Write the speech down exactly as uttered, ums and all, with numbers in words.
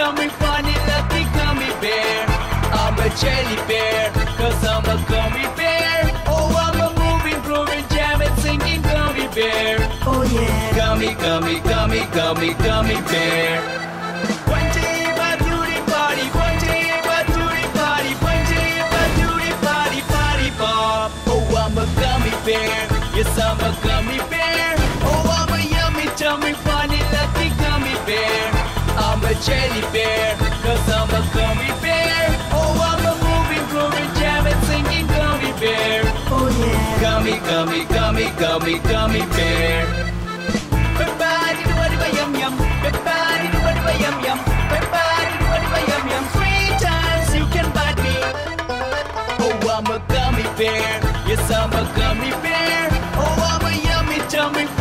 tummy, funny, lucky gummy bear. I'm a jelly bear, cause I'm a gummy bear. Oh, I'm a moving, grooving, jamming, singing gummy bear. Oh yeah. Gummy, gummy, gummy, gummy, gummy bear. One day my beauty party, one day my beauty party, one day my beauty party, party pop. Oh, I'm a gummy bear, yes I'm a gummy bear. Oh, I'm a yummy, tummy, funny, lucky gummy bear. I'm a jelly bear, cause I'm a gummy bear. Oh, I'm a moving, grooving, jamming, singing gummy bear. Oh yeah. Gummy, gummy, gummy, gummy, gummy bear.